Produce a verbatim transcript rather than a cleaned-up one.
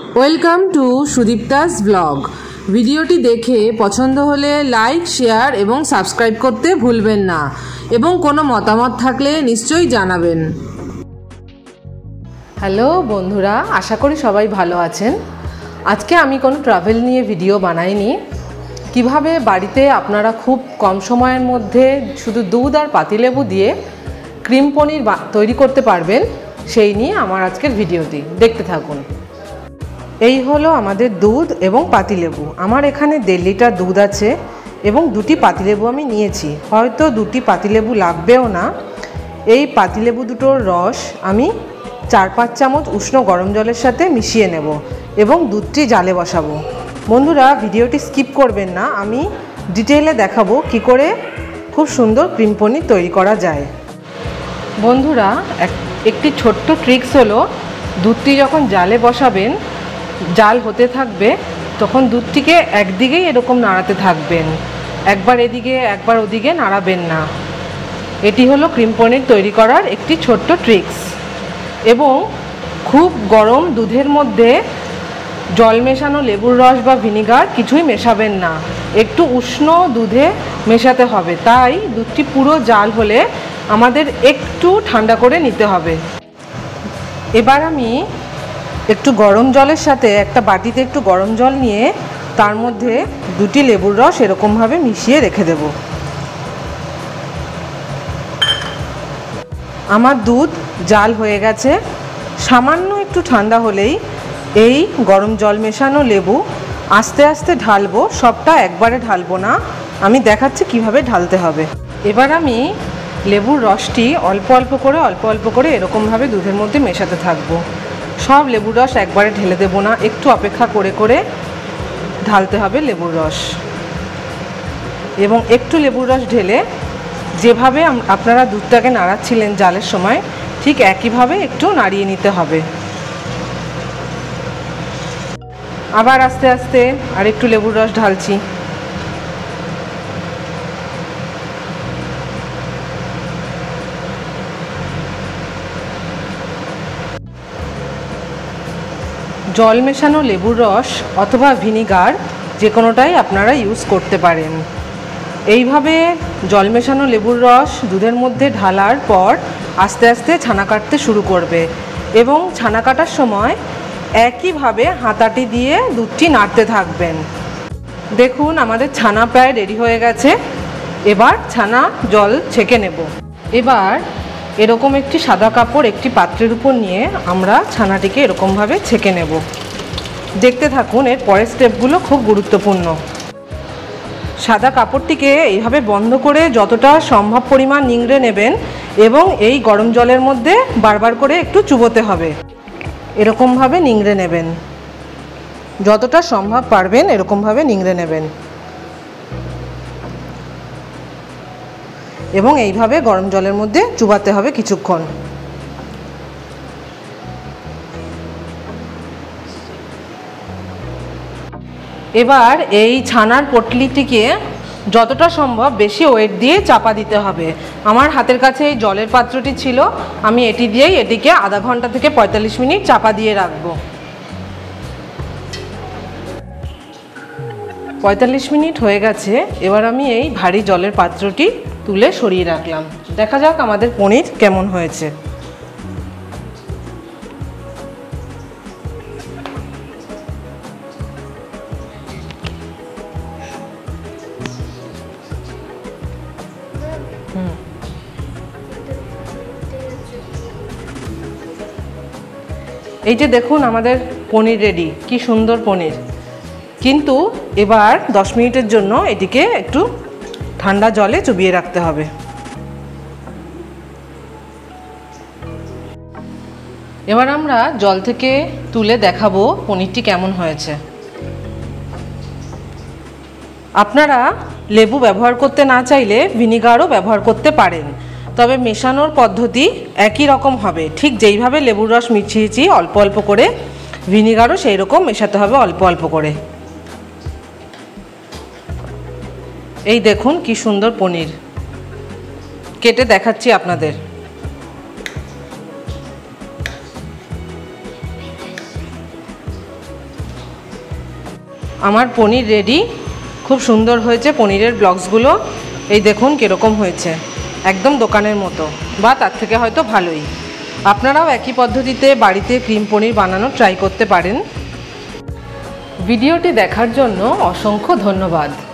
Welcome to সুদীপ্তাস blog. ভিডিওটি দেখে পছন্দ হলে লাইক, শেয়ার এবং সাবস্ক্রাইব করতে ভুলবেন না এবং কোনো মতামত থাকলে নিশ্চয়ই জানাবেন। হ্যালো বন্ধুরা, আশা করি সবাই ভালো আছেন। আজকে আমি কোনো ট্রাভেল নিয়ে ভিডিও বানাইনি। কিভাবে বাড়িতে আপনারা খুব কম সময়ের মধ্যে শুধু দুধ আর পাতিলেবু দিয়ে ক্রিম পনির তৈরি করতে পারবেন সেই নিয়ে আমার আজকের ভিডিওটি দেখতে থাকুন। এই হলো আমাদের দুধ এবং পাতিলেবু। আমার এখানে দেড় লিটার দুধ আছে এবং দুটি পাতিলেবু আমি নিয়েছি। হয়তো দুটি পাতিলেবু লাগবেও না। এই পাতিলেবু দুটোর রস আমি চার পাঁচ চামচ উষ্ণ গরম জলের সাথে মিশিয়ে নেব এবং দুধটি জালে বসাবো। বন্ধুরা, ভিডিওটি স্কিপ করবেন না। আমি ডিটেইলে দেখাবো কি করে খুব সুন্দর ক্রিম পনির তৈরি করা যায়। বন্ধুরা, একটি ছোট্ট ট্রিক্স হলো, দুধটি যখন জালে বসাবেন, জাল হতে থাকবে, তখন দুধটিকে একদিকেই এরকম নাড়াতে থাকবেন, একবার এদিকে একবার ওদিকে নাড়াবেন না। এটি হলো ক্রিম পনির তৈরি করার একটি ছোট্ট ট্রিক্স। এবং খুব গরম দুধের মধ্যে জল মেশানো লেবুর রস বা ভিনিগার কিছুই মেশাবেন না, একটু উষ্ণ দুধে মেশাতে হবে। তাই দুধটি পুরো জাল হলে আমাদের একটু ঠান্ডা করে নিতে হবে। এবার আমি একটু গরম জলের সাথে একটা বাটিতে একটু গরম জল নিয়ে তার মধ্যে দুটি লেবুর রস এরকমভাবে মিশিয়ে রেখে দেব। আমার দুধ জাল হয়ে গেছে। সামান্য একটু ঠান্ডা হলেই এই গরম জল মেশানো লেবু আস্তে আস্তে ঢালবো, সবটা একবারে ঢালবো না। আমি দেখাচ্ছি কিভাবে ঢালতে হবে। এবার আমি লেবুর রসটি অল্প অল্প করে অল্প অল্প করে এরকমভাবে দুধের মধ্যে মেশাতে থাকবো। সব লেবুর রস একবারে ঢেলে দেবো না, একটু অপেক্ষা করে করে ঢালতে হবে লেবুর রস। এবং একটু লেবুর রস ঢেলে যেভাবে আপনারা দুধটাকে নাড়াচ্ছিলেন জালের সময়, ঠিক একইভাবে একটু নাড়িয়ে নিতে হবে। আবার আস্তে আস্তে আর একটু লেবুর রস ঢালছি। জল মেশানো লেবুর রস অথবা ভিনিগার যে কোনোটাই আপনারা ইউজ করতে পারেন। এইভাবে জল মেশানো লেবুর রস দুধের মধ্যে ঢালার পর আস্তে আস্তে ছানা কাটতে শুরু করবে এবং ছানা কাটার সময় একইভাবে হাতাটি দিয়ে দুধটি নাড়তে থাকবেন। দেখুন, আমাদের ছানা প্রায় রেডি হয়ে গেছে। এবার ছানা জল ছেঁকে নেব। এবার এরকম একটি সাদা কাপড় একটি পাত্রের উপর নিয়ে আমরা ছানাটিকে এরকমভাবে ছেঁকে নেব। দেখতে থাকুন, এর পরের স্টেপগুলো খুব গুরুত্বপূর্ণ। সাদা কাপড়টিকে এইভাবে বন্ধ করে যতটা সম্ভব পরিমাণ নিংড়ে নেবেন এবং এই গরম জলের মধ্যে বারবার করে একটু চুবোতে হবে। এরকমভাবে নিংড়ে নেবেন, যতটা সম্ভব পারবেন এরকমভাবে নিংড়ে নেবেন এবং এইভাবে গরম জলের মধ্যে চুবাতে হবে কিছুক্ষণ। এবার এই ছানার পটলিটিকে যতটা সম্ভব বেশি ওয়েট দিয়ে চাপা দিতে হবে। আমার হাতের কাছে এই জলের পাত্রটি ছিল, আমি এটি দিয়েই এটিকে আধা ঘন্টা থেকে পঁয়তাল্লিশ মিনিট চাপা দিয়ে রাখবো। পঁয়তাল্লিশ মিনিট হয়ে গেছে। এবার আমি এই ভারী জলের পাত্রটি তুলে সরিয়ে রাখলাম। দেখা যাক আমাদের পনির কেমন হয়েছে। এই যে দেখুন, আমাদের পনির রেডি। কি সুন্দর পনির। কিন্তু এবার দশ মিনিটের জন্য এটিকে একটু ঠান্ডা জলে চুবিয়ে রাখতে হবে। এবার আমরা জল থেকে তুলে দেখাবো পনিরটি কেমন হয়েছে। আপনারা লেবু ব্যবহার করতে না চাইলে ভিনিগারও ব্যবহার করতে পারেন, তবে মেশানোর পদ্ধতি একই রকম হবে। ঠিক যেইভাবে লেবুর রস মিশিয়েছি অল্প অল্প করে, ভিনিগারও সেই রকম মেশাতে হবে অল্প অল্প করে। এই দেখুন কি সুন্দর পনির। কেটে দেখাচ্ছি আপনাদের। আমার পনির রেডি। খুব সুন্দর হয়েছে পনিরের ব্লকসগুলো। এই দেখুন কীরকম হয়েছে, একদম দোকানের মতো বা তার থেকে হয়তো ভালোই। আপনারাও একই পদ্ধতিতে বাড়িতে ক্রিম পনির বানানো ট্রাই করতে পারেন। ভিডিওটি দেখার জন্য অসংখ্য ধন্যবাদ।